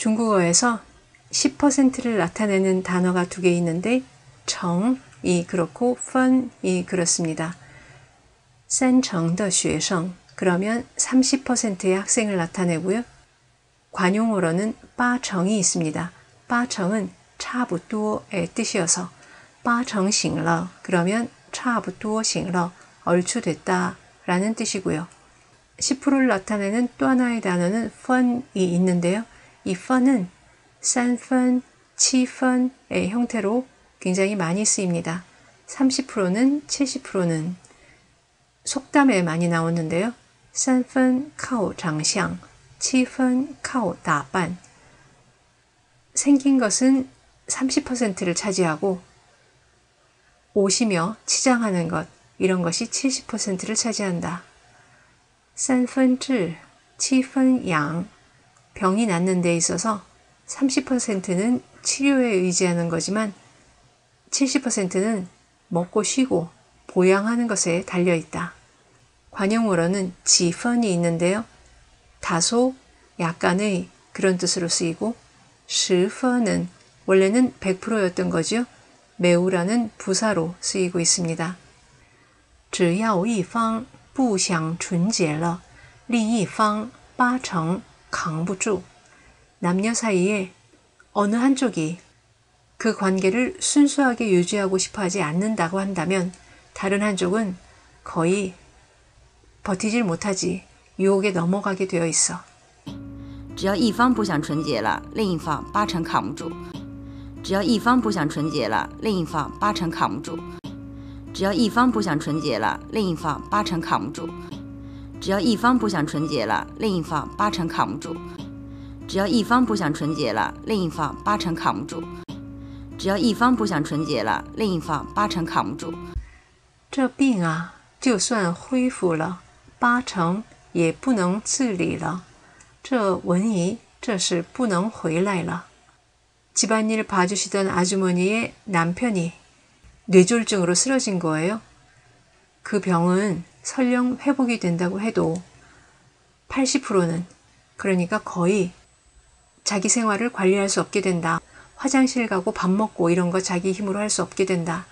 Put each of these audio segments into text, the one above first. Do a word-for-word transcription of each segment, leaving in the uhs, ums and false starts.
중국어에서 십 퍼센트를 나타내는 단어가 두 개 있는데 정이 그렇고 펀이 그렇습니다. 삼成的学生 그러면 삼십 퍼센트의 학생을 나타내고요. 관용어로는 빠정이 있습니다. 빠정은 差不多의 뜻이어서 八成醒了 그러면 差不多醒了 얼추 됐다 라는 뜻이고요. 십 퍼센트를 나타내는 또 하나의 단어는 펀이 있는데요. 이 펀은 삼 분, 칠 분의 형태로 굉장히 많이 쓰입니다. 삼십 퍼센트는 칠십 퍼센트는 속담에 많이 나오는데요. 삼 분靠长相, 칠 분靠打扮. 생긴 것은 삼십 퍼센트를 차지하고 옷이며 치장하는 것, 이런 것이 칠십 퍼센트를 차지한다. 삼分治, 칠分养. 병이 낫는 데 있어서 삼십 퍼센트는 치료에 의지하는 거지만 칠십 퍼센트는 먹고 쉬고 보양하는 것에 달려있다. 관용어로는 지펀이 있는데요. 다소, 약간의 그런 뜻으로 쓰이고 십分은 원래는 백 퍼센트였던 거죠. 매우라는 부사로 쓰이고 있습니다. 只要一方不想纯洁了，另一方八成扛不住. 남녀 사이에 어느 한쪽이 그 관계를 순수하게 유지하고 싶어 하지 않는다고 한다면 다른 한쪽은 거의 버티질 못하지 유혹에 넘어가게 되어 있어. 只要一方不想纯洁了，另一方八成扛不住。只要一方不想纯洁了，另一方八成扛不住。只要一方不想纯洁了，另一方八成扛不住。只要一方不想纯洁了，另一方八成扛不住。只要一方不想纯洁了，另一方八成扛不住。只要一方不想纯洁了，另一方八成扛不住。 这病啊，就算恢复了，八成也不能自理了。这文姨这是不能回来了。 집안일 봐주시던 아주머니의 남편이 뇌졸중으로 쓰러진 거예요. 그 병은 설령 회복이 된다고 해도 팔십 퍼센트는 그러니까 거의 자기 생활을 관리할 수 없게 된다. 화장실 가고 밥 먹고 이런 거 자기 힘으로 할 수 없게 된다.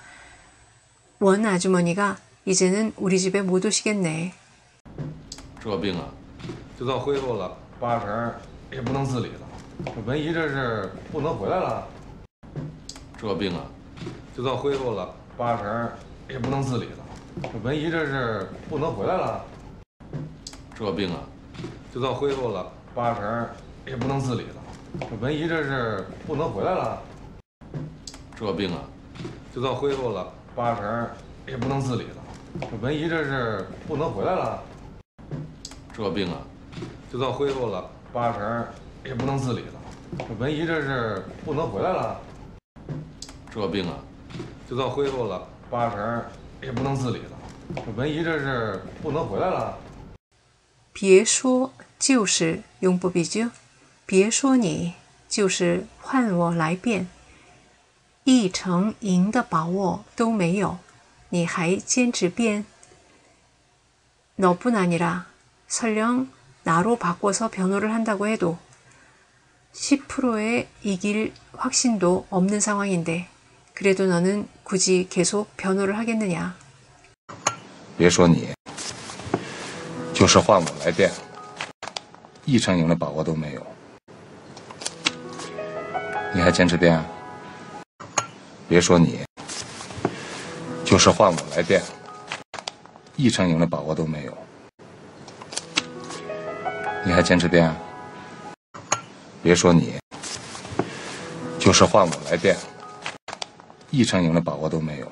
원 아주머니가 이제는 우리 집에 못 오시겠네. 这病啊，就算恢复了八成也不能自理了。 文姨这是不能回来了，这病啊，就算恢复了八成也不能自理了。文姨这是不能回来了，这病啊，就算恢复了八成也不能自理了。文姨这是不能回来了，这病啊，就算恢复了八成也不能自理了。文姨这是不能回来了，这病啊，就算恢复了八成。 也不能自理了，文姨这是不能回来了。这病啊，就算恢复了八成，也不能自理了。文姨这是不能回来了。 别说就是용법이죠。别说你就是换我来辩，一成赢的把握都没有，你还坚持辩？ 너뿐 아니라 설령 나로 바꿔서 변호를 한다고 해도 십 퍼센트의 이길 확신도 없는 상황인데 그래도 너는 굳이 계속 변호를 하겠느냐? 别说你，就是换我来辩，一成赢的把握都没有，你还坚持辩？别说你，就是换我来辩，一成赢的把握都没有，你还坚持辩？ 别说你，就是换我来辩，一成赢的把握都没有，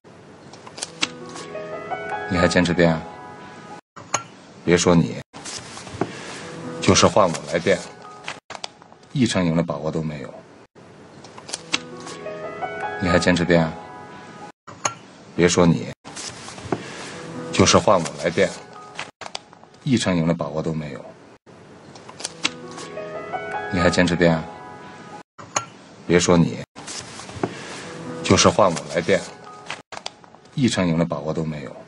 你还坚持辩？别说你，就是换我来辩，一成赢的把握都没有，你还坚持辩？别说你，就是换我来辩，一成赢的把握都没有。 你还坚持辩？别说你，就是换我来辩，一成赢的把握都没有。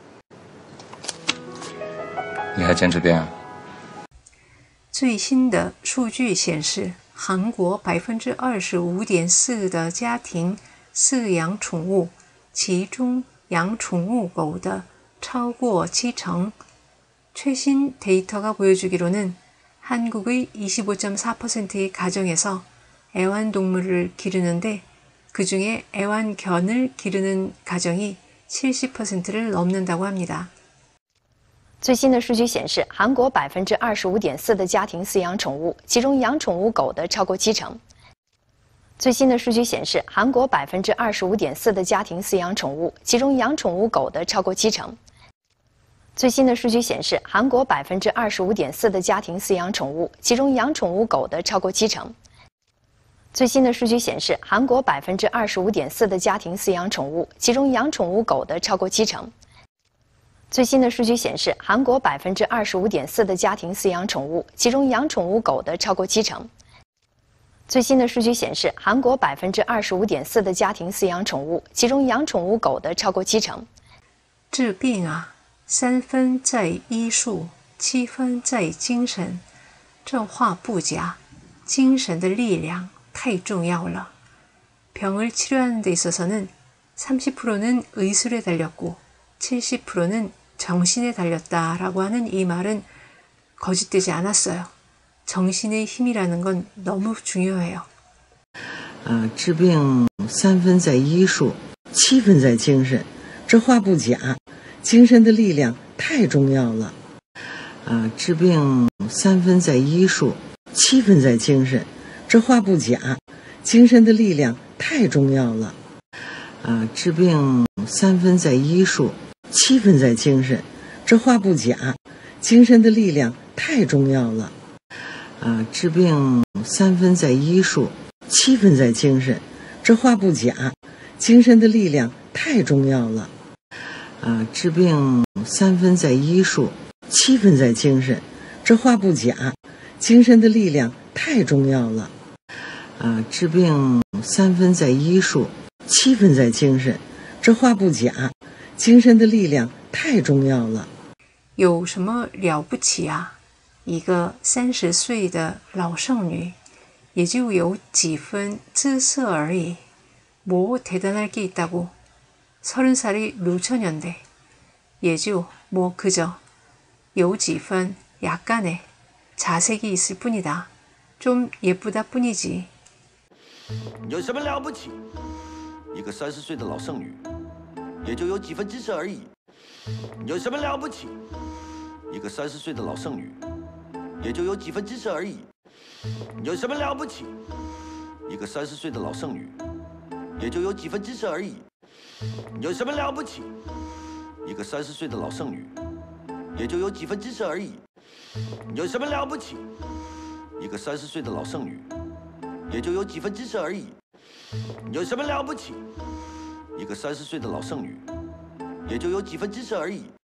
你还坚持辩？ 最新的数据显示， 韩国百分之二十五点四的家庭饲养宠物，其中养宠物狗的超过七成。 최신 데이터가 보여주기로는 한국의 이십오 점 사 퍼센트의 가정에서 애완동물을 기르는데 그중에 애완견을 기르는 가정이 칠십 퍼센트를 넘는다고 합니다. 最新的数据显示，韩国百分之二十五点四的家庭饲养宠物，其中养宠物狗的超过七成。最新的数据显示，韩国百分之二十五点四的家庭饲养宠物，其中养宠物狗的超过七成。最新的数据显示，韩国百分之二十五点四的家庭饲养宠物，其中养宠物狗的超过七成。最新的数据显示，韩国百分之二十五点四的家庭饲养宠物，其中养宠物狗的超过七成。 最新的数据显示，韩国百分之二十五点四的家庭饲养宠物，其中养宠物狗的超过七成。最新的数据显示，韩国百分之二十五点四的家庭饲养宠物，其中养宠物狗的超过七成。 治病啊，三分在医术，七分在精神。这话不假，精神的力量太重要了。병을 치료하는 데 있어서는 삼십 퍼센트는 의술에 달렸고 칠십 퍼센트는 정신에 달렸다라고 하는 이 말은 거짓되지 않았어요. 정신의 힘이라는 건 너무 중요해요. 啊，治病三分在医术，七分在精神，这话不假。精神的力量太重要了。啊，治病三分在医术，七分在精神，这话不假。精神的力量太重要了。啊，治病三分在医术。 七分在精神，这话不假。精神的力量太重要了。啊，治病三分在医术，七分在精神，这话不假。精神的力量太重要了。啊，治病三分在医术，七分在精神，这话不假。精神的力量太重要了。啊，治病三分在医术，七分在精神，这话不假。 精神的力量太重要了。 有什么了不起啊？一个三十岁的老剩女，也就有几分姿色而已。뭐 대단할 게 있다고? 서른 살의 노처녀인데, 也就뭐 그저有几分 약간의 자색이 있을 뿐이다. 좀 예쁘다 뿐이지. 有什么了不起？一个三十岁的老剩女。 也就有几分姿色而已，有什么了不起？一个三十岁的老剩女，也就有几分姿色而已，有什么了不起？一个三十岁的老剩女，也就有几分姿色而已，有什么了不起？一个三十岁的老剩女，也就有几分姿色而已，有什么了不起？一个三十岁的老剩女，也就有几分姿色而已，有什么了不起？ 一个三十岁的老剩女，也就有几分姿色而已。